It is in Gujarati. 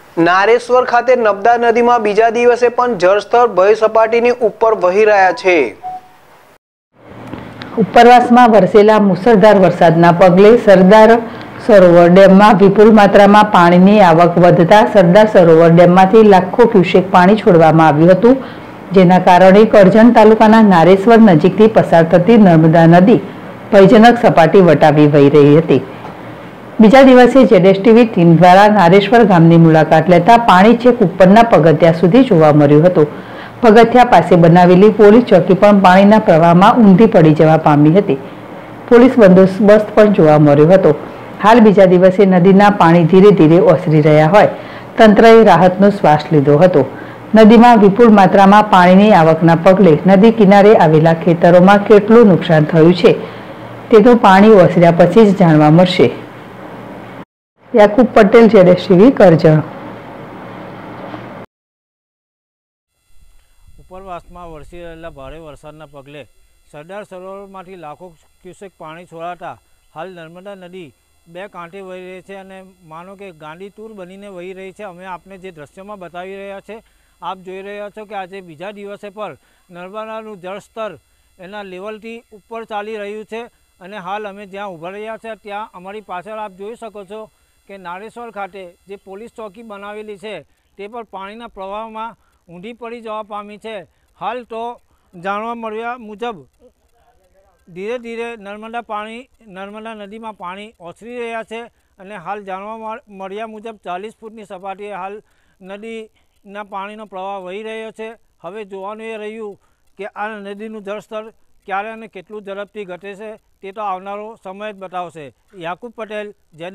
નારેશ્વર ખાતે નર્મદા નદીમાં બીજા દિવસે પણ જળસ્તર ભય સપાટીની ઉપર વહી રહ્યા છે। ઉપરવાસમાં વરસેલા મુસળધાર વરસાદના પગલે સરદાર સરોવર ડેમમાં વિપુલ માત્રામાં પાણીની આવક વધતા સરદાર સરોવર ડેમમાંથી લાખો ક્યુસેક પાણી છોડવામાં આવ્યું હતું, જેના કારણે કરજણ તાલુકાના નારેશ્વર નજીકથી પસાર થતી નર્મદા નદી ભયજનક સપાટી વટાવી વહી રહી હતી। બીજા દિવસે જેડેશટીવી ટીમ દ્વારા નારેશ્વર ગામની મુલાકાત લેતા પાણી છેક ઉપરના પગથિયા સુધી જોવા મળ્યું હતું। પગથિયા પાસે બનાવેલી પોલીસ ચોકી પણ પાણીના પ્રવાહમાં ઊંધી પડી જવા પામી હતી। પોલીસ બંદોબસ્ત પણ જોવા મળ્યો હતો। હાલ બીજા દિવસે નદીના પાણી ધીરે ધીરે ઓસરી રહ્યા હોય તંત્રએ રાહતનો શ્વાસ લીધો હતો। નદીમાં વિપુલ માત્રામાં પાણીની આવકના પગલે નદી કિનારે આવેલા ખેતરોમાં કેટલું નુકસાન થયું છે તેનું પાણી ઓસર્યા પછી જ જાણવા મળશે। યાકુબ પટેલ, જેડેશટીવી, કરજણ। ઉપરવાસમાં વરસી રહેલા ભારે વરસાદના પગલે સરદાર સરોવરમાંથી લાખો ક્યુસેક પાણી છોડાતા હાલ નર્મદા નદી બે કાંઠે વહી રહી છે અને માનો કે ગાંડી તૂર બનીને વહી રહી છે। અમે આપને જે દ્રશ્યમાં બતાવી રહ્યા છે, આપ જોઈ રહ્યા છો કે આજે બીજા દિવસે પર નર્મદાનું જળસ્તર એના લેવલથી ઉપર ચાલી રહ્યું છે અને હાલ અમે જ્યાં ઊભા રહ્યા છે ત્યાં અમારી પાછળ આપ જોઈ શકો છો કે નારેશ્વર ખાતે જે પોલીસ ચોકી બનાવેલી છે તે પર પાણીના પ્રવાહમાં ઊંધી પડી જવા પામી છે। હાલ તો જાણવા મળ્યા મુજબ ધીરે ધીરે નર્મદા નદીમાં પાણી ઓસરી રહ્યા છે અને હાલ જાણવા મળ્યા મુજબ 40 ફૂટની સપાટીએ હાલ નદીના પાણીનો પ્રવાહ વહી રહ્યો છે। હવે જોવાનું એ રહ્યું કે આ નદીનું જળસ્તર ક્યારે અને કેટલું ઝડપથી ઘટે છે તે તો આવનારો સમય જ બતાવશે। યાકુબ પટેલ,